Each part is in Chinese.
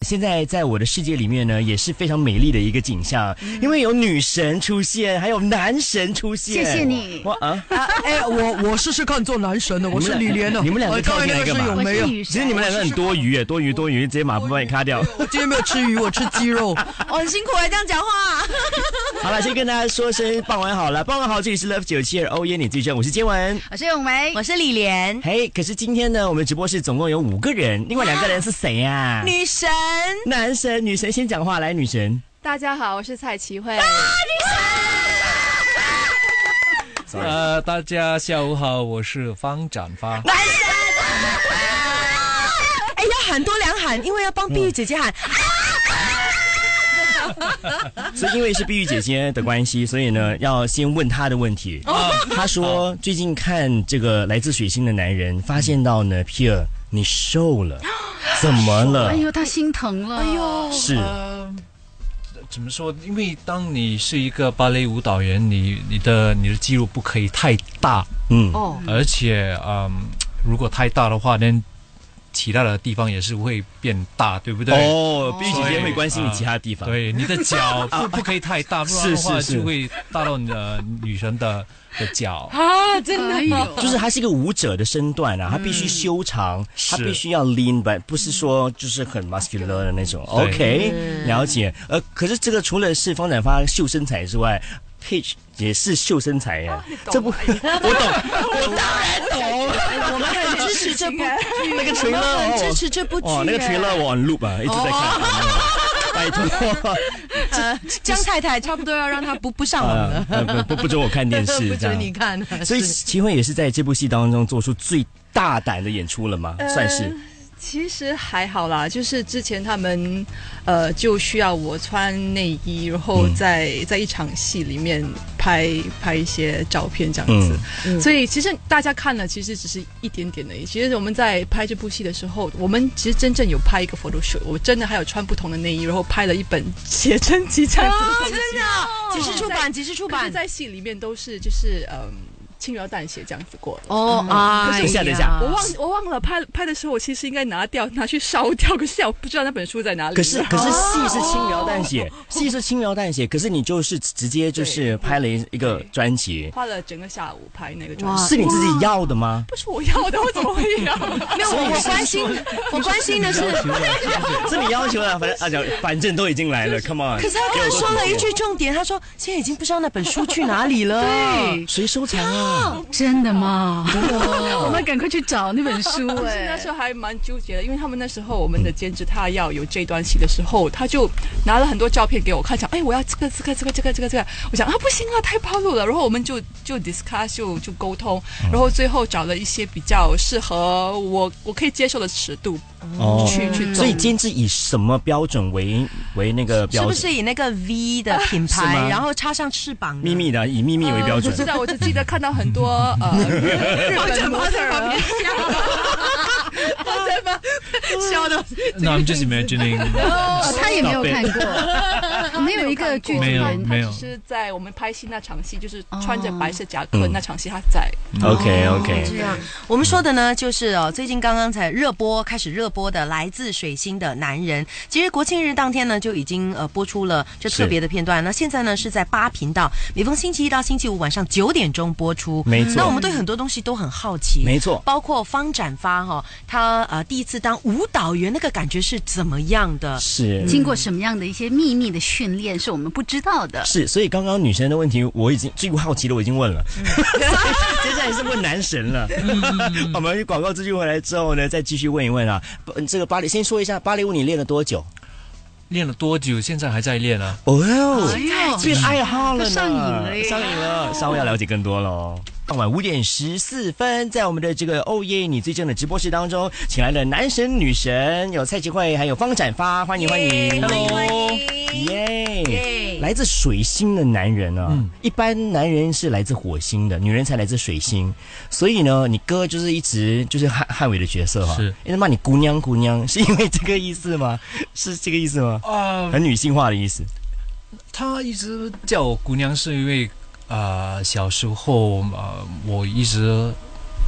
现在在我的世界里面呢，也是非常美丽的一个景象，因为有女神出现，还有男神出现。 谢谢你。 我试试看做男神的，我是李莲的。 你们两个跳进来干嘛？ 我是其女神。 实你们两个很多余耶，多余，直接马步帮你卡掉。 我今天没有吃鱼，我吃鸡肉。 哦，很辛苦啊，这样讲话。 好了，先跟大家说声傍晚好了，傍晚好，这里是 Love 972欧耶你最正，我是建文， 我是咏梅， 我是李莲。 嘿，可是今天呢，我们直播室总共有5个人，另外2个人是谁呀？ 女神、 男神、女神先讲话，来，女神。 大家好，我是蔡琪慧。 女神。 大家下午好，我是方展发。 男神。哎，要喊多2喊，因为要帮碧玉姐姐喊。 所以因为是碧玉姐姐的关系，所以呢要先问她的问题。她说最近看这个来自水星的男人，发现到呢 Pierre 你瘦了，怎么了？ 哎呦，他心疼了。哎呦， 是。 怎么说？因为当你是一个芭蕾舞蹈员，你的肌肉不可以太大，而且如果太大的话呢，其他的地方也是会变大，对不对？ 碧玉姐姐会关心你其他地方。 对，你的脚不可以太大，不然的话就会大到你的女神的脚啊！真的有， 就是它是一个舞者的身段啊，它必须修长，它必须要 lean， 不是说就是很 muscular 的那种。OK， 了解。可是这个除了是方展发秀身材之外，Peach 也是秀身材呀，这不我当然懂， 我们很支持这部剧， 那个trailer 很支持这部剧， 那个trailer我 on loop 啊，一直在看。拜托， 江太太差不多要让他不上网了， 不准我看电视， 不准你看。 所以齐慧也是在这部戏当中做出最大胆的演出了吗？算是。 其实还好啦，就是之前他们就需要我穿内衣，然后在一场戏里面拍一些照片这样子，所以其实大家看了其实只是一点点而已。其实我们在拍这部戏的时候，我们其实真正有拍一个 photo shoot， 我真的还有穿不同的内衣，然后拍了一本写真集这样子的东西。 真的，几时出版？ 在戏里面都是就是轻描淡写这样子过的。 等一下， 我忘了拍的时候，我其实应该拿去烧掉，可是我不知道那本书在哪里。 可是戏是轻描淡写，可是你就是直接就是拍了一个专辑， 花了整个下午拍那个专辑。 是你自己要的吗？ 不是我要的，我怎么会要？ 没有，我关心的是， 是你要求的，反正都已经来了 ，Come on。 可是他刚才说了一句重点，他说现在已经不知道那本书去哪里了， 对， 谁收藏啊？ 真的吗？ 真的吗？ 我们赶快去找那本书。 那时候还蛮纠结的，因为他们那时候我们的监制他要有这段戏的时候，他就拿了很多照片给我看，讲我要这个，我想不行啊，太暴露了。然后我们就 discuss 就沟通，然后最后找了一些比较适合我可以接受的尺度。去做。 所以监制以什么标准为那个标准？ 是不是以那个 V 的品牌，然后插上翅膀？ 秘密的，以秘密为标准。 不知道，我只记得看到很多日本模特儿笑的。 No, I'm just imagining. 他也没有看过，没有一个剧没有。 只是在我们拍戏那场戏，就是穿着白色夹克那场戏，他在。 OK。 这样，我们说的呢，就是最近刚刚才开始热播的《来自水星的男人》，其实国庆日当天呢就已经播出了这特别的片段。那现在呢是在8频道，每逢星期一到星期五晚上9点钟播出。 没错。 那我们对很多东西都很好奇， 没错， 包括方展发他第一次当舞蹈员，那个感觉是怎么样的？ 是经过什么样的一些秘密的训练，是我们不知道的。 是，所以刚刚女神的问题，我已经最好奇的我已经问了，接下来是问男神了。我们广告资讯回来之后呢，再继续问一问啊。这个先说一下芭蕾舞你练了多久？ 练了多久？现在还在练啊。 变爱好了呢， 上瘾了， 稍微要了解更多喽。傍晚5点14分，在我们的这个哦耶你最正的直播室当中，请来了男神女神，有蔡琪慧，还有方展发，欢迎 ，Hello， 耶！来自水星的男人啊，一般男人是来自火星的，女人才来自水星，所以呢，你哥就是一直就是汉伟的角色是， 一直骂你姑娘，是因为这个意思吗？是这个意思吗？很女性化的意思。 他一直叫我姑娘，是因为小时候我一直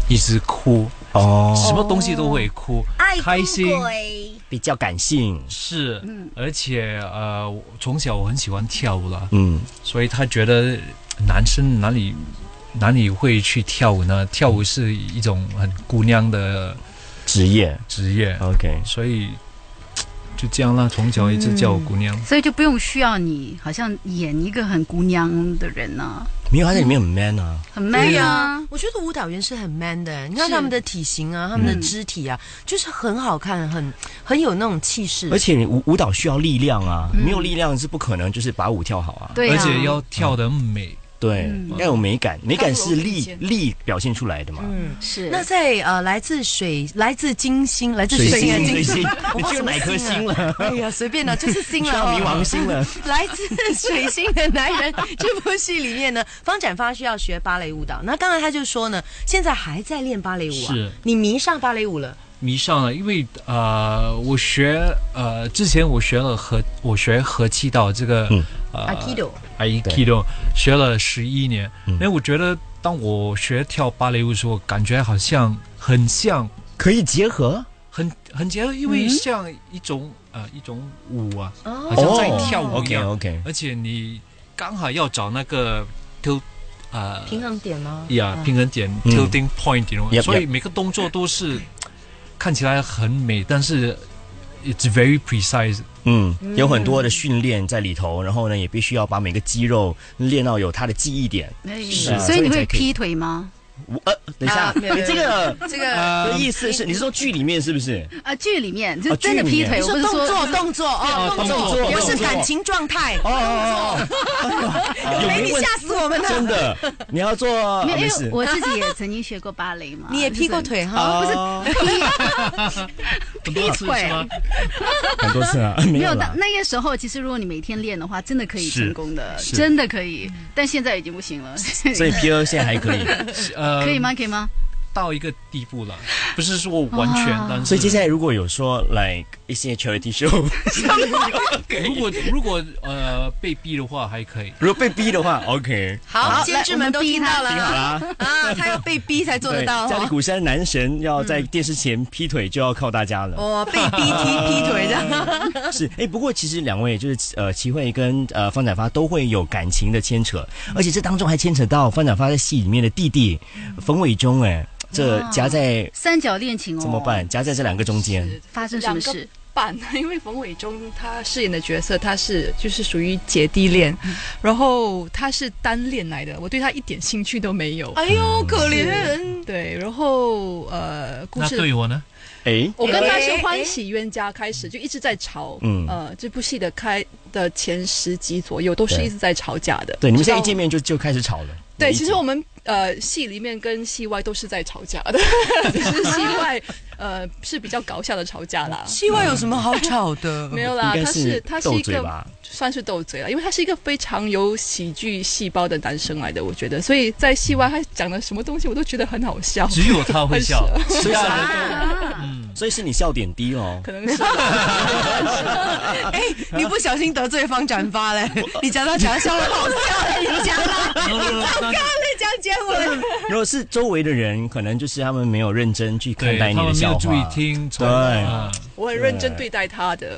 一直哭什么东西都会哭，开心， 比较感性是，而且从小我很喜欢跳舞了，所以他觉得男生哪里会去跳舞呢？跳舞是一种很姑娘的职业 ，OK， 所以就这样啦，从小一直叫我姑娘， 所以就不用需要你好像演一个很姑娘的人啊。 没有，他在里面很 man 啊， 很 man 啊！ 我觉得舞蹈员是很 man 的，你看他们的体型啊，他们的肢体啊，就是很好看，很有那种气势。 而且你舞蹈需要力量啊，没有力量是不可能就是把舞跳好啊。 对啊， 而且要跳得美。 对，要有美感，美感是力表现出来的嘛。 是。 那在来自金星，来自水星， 你去哪颗星了？ 哎呀，随便了，就是星了， 冥王星了。 来自水星的男人这部戏里面呢，方展发需要学芭蕾舞蹈。那刚才他就说呢，现在还在练芭蕾舞啊？ 是。 你迷上芭蕾舞了？ 迷上了，因为我之前我学合气道这个Aikido 学了11年，因为我觉得当我学跳芭蕾舞的时候，感觉好像很像可以结合， 很结合，因为像一种舞啊，好像在跳舞一样。 OK， 而且你刚好要找那个平衡点吗？ 平衡点 tilting point， 所以每个动作都是看起来很美，但是 it's very precise。 有很多的训练在里头，然后呢，也必须要把每个肌肉练到有它的记忆点。 所以你会劈腿吗？ 等一下，你这个意思是你是说剧里面是不是？ 剧里面就真的劈腿，我不是说动作，不是感情状态。你吓死我们了！ 真的，你要做没有？我自己也曾经学过芭蕾嘛。 你也劈过腿哈？ 不是劈腿， 很多次啊。 没有的，那个时候其实如果你每天练的话，真的可以成功的，真的可以。但现在已经不行了。 所以 P2现在还可以。 可以吗？可以吗？ 到一个地步了，不是说完全，但是所以接下来如果有说来一些 charity show， 如果被逼的话还可以， 如果被逼的话 OK。 好，监制们都听到了， 听好了啊，他要被逼才做得到。 家里鼓山男神要在电视前劈腿，就要靠大家了。 被逼劈腿的。 是不过其实两位就是齐慧跟方展发都会有感情的牵扯，而且这当中还牵扯到方展发在戏里面的弟弟冯伟忠这夹在三角恋情怎么办？夹在这两个中间发生什么事？ 因为冯伟忠他饰演的角色，他就是属于姐弟恋，然后他是单恋来的，我对他一点兴趣都没有。 哎呦，可怜人。 对，然后故事那对我呢？ 我跟他是欢喜冤家开始，就一直在吵。这部戏的前10集左右都是一直在吵架的。 对，你们现在一见面就开始吵了。 对，其实我们戏里面跟戏外都是在吵架的，只是戏外是比较搞笑的吵架啦。 戏外有什么好吵的？ 没有啦，他是一个吧， 算是斗嘴啦，因为他是一个非常有喜剧细胞的男生来的，我觉得，所以在戏外他讲的什么东西我都觉得很好笑， 只有他会笑， 其他人都所以是你笑点低哦， 可能是。 你不小心得罪方展发嘞，你讲他笑得好笑嘞，你讲他，刚刚在讲节目。 如果是周围的人，可能就是他们没有认真去看待你的笑话， 注意听。 对， 我很认真对待他的。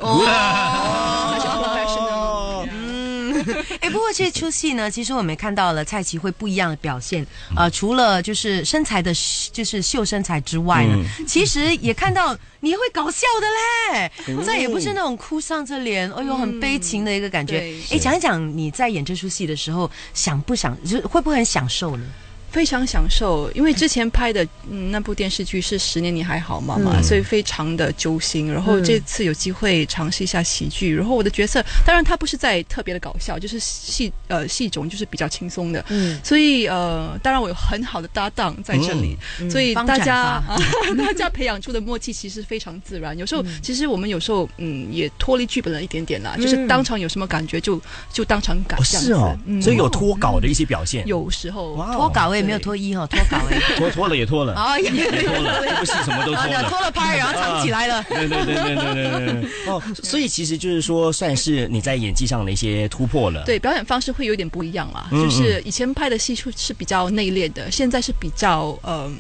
不过这出戏呢，其实我们看到了蔡齐慧不一样的表现除了就是身材的，就是秀身材之外呢，其实也看到你会搞笑的嘞，再也不是那种哭丧着脸，很悲情的一个感觉。讲一讲你在演这出戏的时候，想不想，就会不会很享受呢？ 非常享受，因为之前拍的那部电视剧是10年你还好吗嘛，所以非常的揪心。然后这次有机会尝试一下喜剧，然后我的角色当然他不是在特别的搞笑，就是戏种就是比较轻松的，所以当然我有很好的搭档在这里，所以大家培养出的默契其实非常自然。有时候其实我们有时候也脱离剧本了一点点啦，就是当场有什么感觉就当场改这样子。 是哦，所以有脱稿的一些表现， 有时候脱稿没有脱衣脱稿脱了也脱了， 也脱了，这部戏什么都脱了， 脱了拍，然后藏起来了。 对。所以其实就是说，算是你在演技上的一些突破了。 对，表演方式会有点不一样啦，就是以前拍的戏是比较内敛的，现在是比较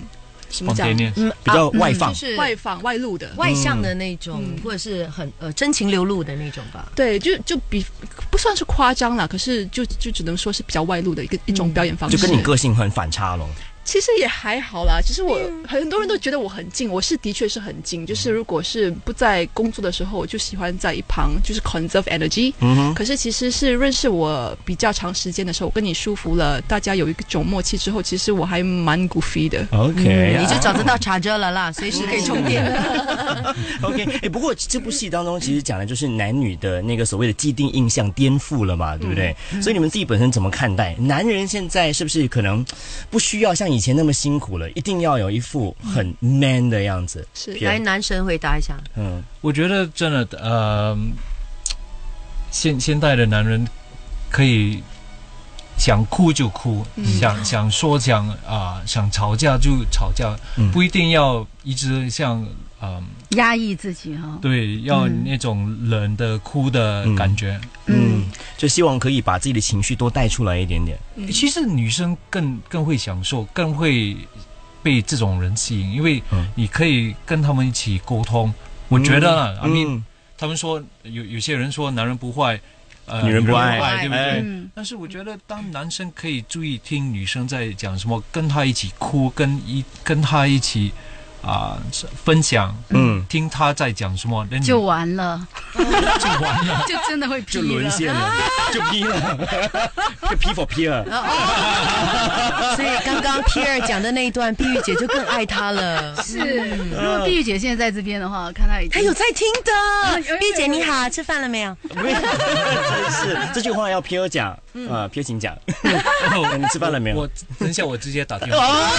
什么讲？ 比较外放， 就是外放、外露的、 外向的那种，或者是很真情流露的那种吧。 对，就比不算是夸张啦，可是就只能说是比较外露的一种表演方式， 就跟你个性很反差咯。 其实也还好啦，其实我很多人都觉得我很静，我是的确是很静，就是如果是不在工作的时候，我就喜欢在一旁就是 conserve energy。可是其实是认识我比较长时间的时候，我跟你舒服了，大家有一种默契之后，其实我还蛮 goofy 的。 OK， 你就找得到charger了啦，随时可以充电。 OK， 不过这部戏当中其实讲的就是男女的那个所谓的既定印象颠覆了嘛，对不对？所以你们自己本身怎么看待男人现在是不是可能不需要像以前那么辛苦了，一定要有一副很 man 的样子？ 是， 来男神回答一下。 我觉得真的现代的男人可以想哭就哭，想说想吵架就吵架，不一定要一直像压抑自己哈。 对，要那种冷的哭的感觉。 就希望可以把自己的情绪多带出来一点点。 其实女生更会享受，更会被这种人吸引，因为你可以跟他们一起沟通。我觉得他们说有些人说男人不坏， 女人不爱， 对不对？但是我觉得当男生可以注意听女生在讲什么，跟她一起哭，跟她一起分享，听他在讲什么， 就完了， 就完了， 就真的会劈了，就沦陷了，就劈了，就劈 for Pierre。 所以刚刚 Pierre 讲的那一段，碧玉姐就更爱他了。 是，如果碧玉姐现在在这边的话，我看她已经， 她有在听的。碧玉姐你好，吃饭了没有？ 真是这句话要 Pierre 讲，Pierre 请讲。你吃饭了没有？ 等一下我直接打电话。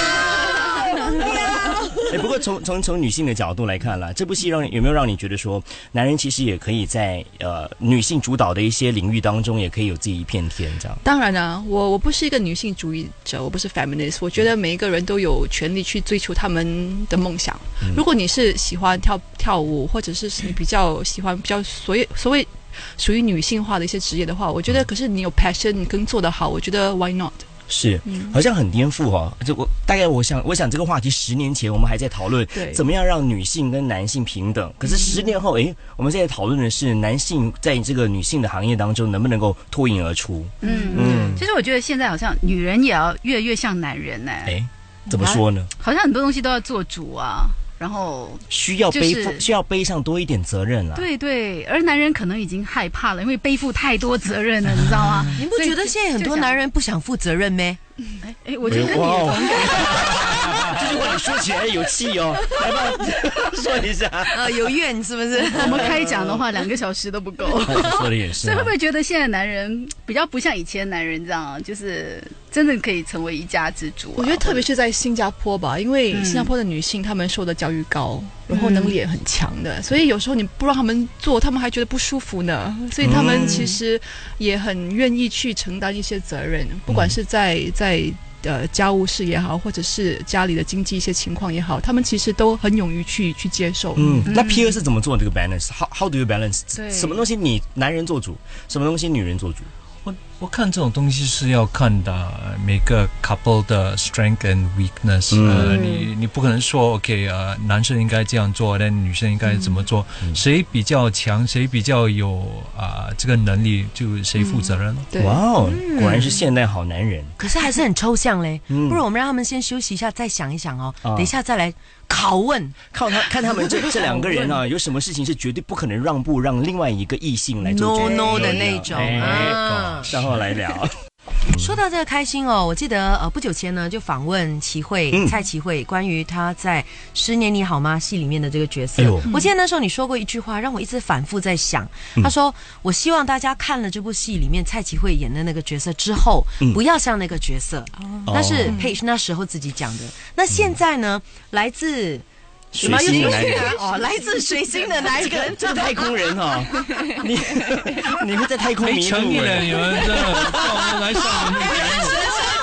不过从女性的角度来看啦，这部戏有没有让你觉得说，男人其实也可以在女性主导的一些领域当中，也可以有自己一片天这样？ 当然啊，我不是一个女性主义者，我不是 feminist。我觉得每一个人都有权利去追求他们的梦想。如果你是喜欢跳舞，或者是你比较喜欢比较所谓属于女性化的一些职业的话，我觉得可是你有 passion， 你更做得好，我觉得 why not？ 是，好像很颠覆哦。我想这个话题10年前我们还在讨论怎么样让女性跟男性平等，可是10年后，我们现在讨论的是男性在这个女性的行业当中能不能够脱颖而出。 其实我觉得现在好像女人也要越来越像男人呢。 怎么说呢？ 好像很多东西都要做主啊。然后需要背上多一点责任了。 对，而男人可能已经害怕了，因为背负太多责任了，你知道吗？ 你不觉得现在很多男人不想负责任咩？ 我觉得跟你的同感。 这句话你说起来有气哦，来吧，说一下。 有怨是不是？ 我们开讲的话2个小时都不够。 说的也是。 所以会不会觉得现在男人比较不像以前男人这样，就是真的可以成为一家之主？ 我觉得特别是在新加坡吧，因为新加坡的女性她们受的教育高，然后能力也很强的，所以有时候你不让他们做，他们还觉得不舒服呢。所以他们其实也很愿意去承担一些责任，不管是在家务事也好，或者是家里的经济一些情况也好，他们其实都很勇于去接受。 那 Pierre 是怎么做这个 balance？How do you balance？ 什么东西你男人做主，什么东西女人做主？ 我看这种东西是要看的每个 couple 的 strength and weakness。你不可能说 OK， 男生应该这样做，但女生应该怎么做？谁比较强，谁比较有这个能力，就谁负责任。 哇哦，果然是现代好男人。 可是还是很抽象嘞。不如我们让他们先休息一下，再想一想哦。等一下再来拷问， 看他们这2个人啊，有什么事情是绝对不可能让步，让另外一个异性来做决定 no 的那种。 稍后来聊。 说到这个开心哦，我记得不久前呢就访问蔡齐慧，关于她在《10年你好吗》戏里面的这个角色。我记得那时候你说过一句话，让我一直反复在想。他说：“我希望大家看了这部戏里面蔡齐慧演的那个角色之后，不要像那个角色。”那是 Page 那时候自己讲的。那现在呢，来自水星的男人来自水星的男人， 这个太空人哦，你会在太空迷路了，你们真的让我们来上我们的节目。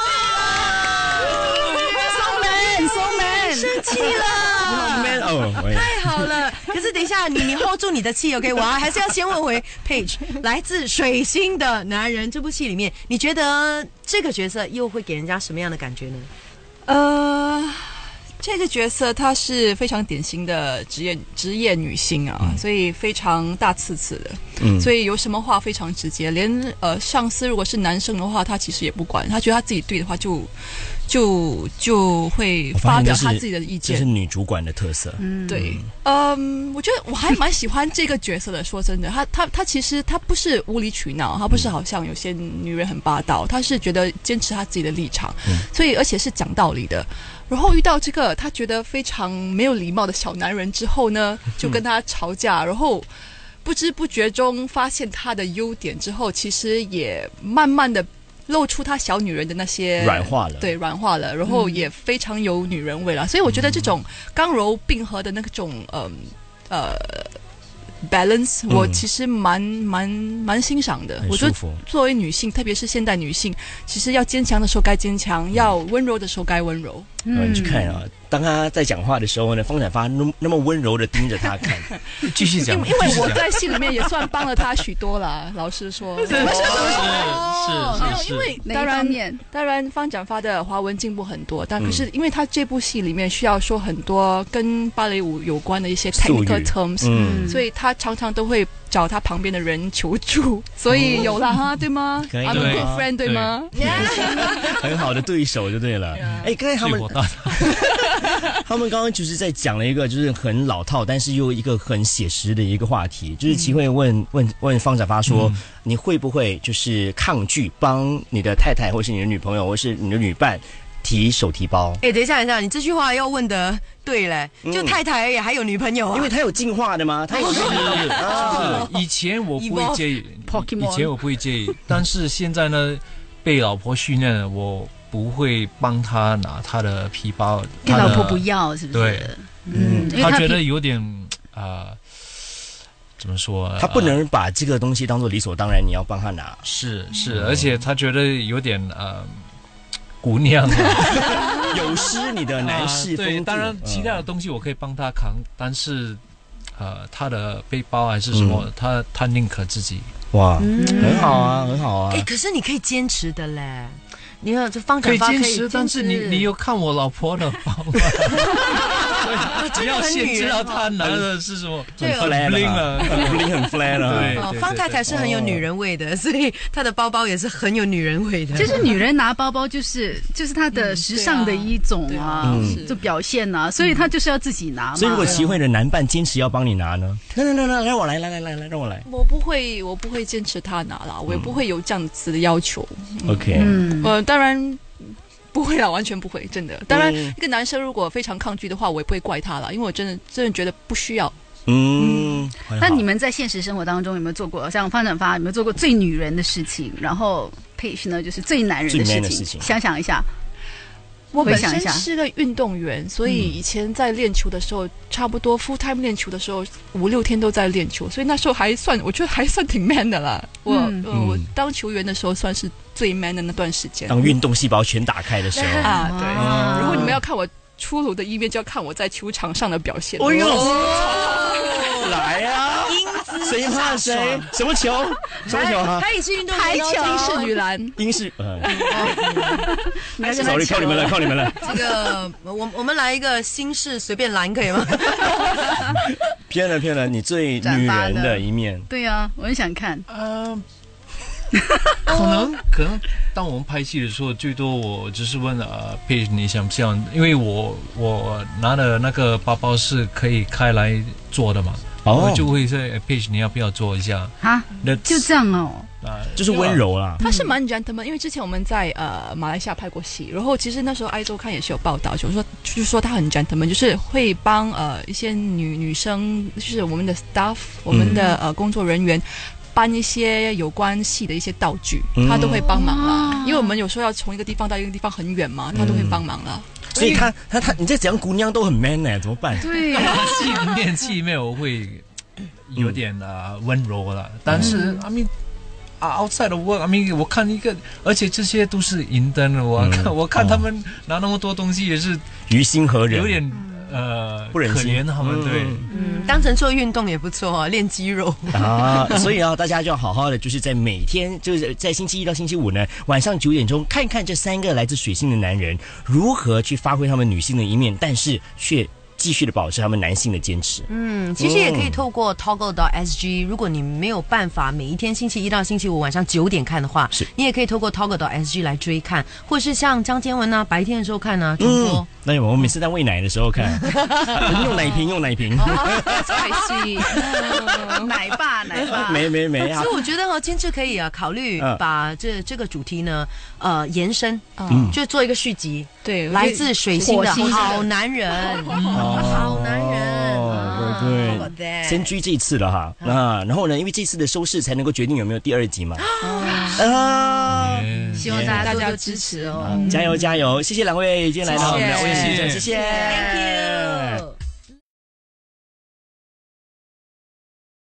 So man， 生气了，太好了。可是等一下，你 hold 住你的气 ，OK？ 我还是要先问回 Page， 来自水星的男人这部戏里面，你觉得这个角色又会给人家什么样的感觉呢？ 这个角色她是非常典型的职业女性啊，所以非常大刺刺的，所以有什么话非常直接，连上司如果是男生的话，她其实也不管，她觉得她自己对的话就会发表她自己的意见。 这是女主管的特色。 对，我觉得我还蛮喜欢这个角色的。说真的，她其实她不是无理取闹，她不是好像有些女人很霸道，她是觉得坚持她自己的立场，所以而且是讲道理的。然后遇到这个她觉得非常没有礼貌的小男人之后呢，就跟他吵架，然后不知不觉中发现他的优点之后，其实也慢慢的露出他小女人的那些软化了， 对，软化了，然后也非常有女人味了。所以我觉得这种刚柔并合的那种balance，我其实蛮欣赏的。我觉得作为女性，特别是现代女性，其实要坚强的时候该坚强，要温柔的时候该温柔。 你去看啊，当他在讲话的时候呢，方展发那么温柔的盯着他看， 继续讲。 因为我在戏里面也算帮了他许多啦，老实说。是，因为当然方展发的华文进步很多，但可是因为他这部戏里面需要说很多跟芭蕾舞有关的一些 technical terms，所以他常常都会找他旁边的人求助，所以有了哈，对吗？I'm a good friend， 对吗？ 很好的对手就对了。哎，刚才他们刚刚就是在讲了一个就是很老套，但是又一个很写实的一个话题，就是齐慧问方展发说，你会不会就是抗拒帮你的太太或是你的女朋友或是你的女伴提手提包？ 等一下，你这句话要问的对嘞，就太太而已，还有女朋友啊？ 因为他有进化的吗？他有以前我不会介意，但是现在呢，被老婆训练了，我不会帮他拿他的皮包。 因为老婆不要，是不是？ 对，他觉得有点怎么说？ 他不能把这个东西当做理所当然，你要帮他拿。 是，而且他觉得有点姑娘有失你的男士风度。 对，当然其他的东西我可以帮他扛，但是他的背包还是什么，他宁可自己。 哇，很好啊，很好啊。 可是你可以坚持的嘞。你看这方展发可以坚持，但是你有看我老婆的包吗？只要先知道她拿的是什么， 很 flat 了，很 flat 了。 对， 方太太是很有女人味的，所以她的包包也是很有女人味的。 就是女人拿包包就是她的时尚的一种就表现啊，所以她就是要自己拿嘛。 所以如果齐慧的男伴坚持要帮你拿呢？来，让我来，让我来。 我不会坚持他拿啦，我也不会有这样子的要求。 OK， 当然不会啦，完全不会，真的。当然，一个男生如果非常抗拒的话，我也不会怪他啦，因为我真的觉得不需要。 那你们在现实生活当中有没有做过，像方展发有没有做过最女人的事情？然后 Paige 呢，就是最男人的事情。想一下。 我本身是个运动员，所以以前在练球的时候，差不多 full time 练球的时候5-6天都在练球，所以那时候我觉得还算挺 man 的啦。我当球员的时候算是最 man 的那段时间， 当运动细胞全打开的时候啊，对。如果你们要看我出炉的一面，就要看我在球场上的表现。 来啊！谁怕谁？什么球？啊？ 他也是运动员， 排球，英式女篮， 英式。sorry， 靠你们了。 这个我们来一个新式随便拦可以吗？ 骗了，你最女人的一面。 对啊，我很想看。 可能当我们拍戏的时候，最多我只是问Paige 你想不想？因为我拿的那个包包是可以开来做的嘛。我就会说 Paige 你要不要做一下啊？就这样哦， 就是温柔啦。 他是蛮 gentleman， 因为之前我们在马来西亚拍过戏，然后其实那时候爱周刊也是有报道，就是说他很 gentleman， 就是会帮一些女生，就是我们的 staff， 我们的工作人员搬一些有关戏的一些道具，他都会帮忙啦。因为我们有时候要从一个地方到一个地方很远嘛，他都会帮忙啦。 所以他你在讲姑娘都很 man 呢，怎么办？ 对， 戏里面我会有点温柔了，但是outside of work，我看一个，而且这些都是银灯，我看他们拿那么多东西也是于心何忍， 有点不忍心可怜他们，对， 当成做运动也不错啊，练肌肉啊。所以大家就要好好的，就是在每天，就是在星期一到星期五呢，晚上9点钟，看看这3个来自水星的男人如何去发挥他们女性的一面，但是却继续的保持他们男性的坚持。 其实也可以透过 Toggle.sg， 如果你没有办法每一天星期一到星期五晚上9点看的话，你也可以透过 Toggle.sg 来追看，或者是像张坚文白天的时候看重播。 那我每次在喂奶的时候看，用奶瓶。 奶爸。 没啊。 所以我觉得监制可以考虑把这个主题呢延伸，就做一个续集。 对， 来自水星的好男人。好男人， 对，先追这一次了哈然后呢，因为这次的收视才能够决定有没有第2集嘛希望大家多多支持哦， 加油！谢谢2位今天来到我们的欧阳先生，谢谢 ，Thank you。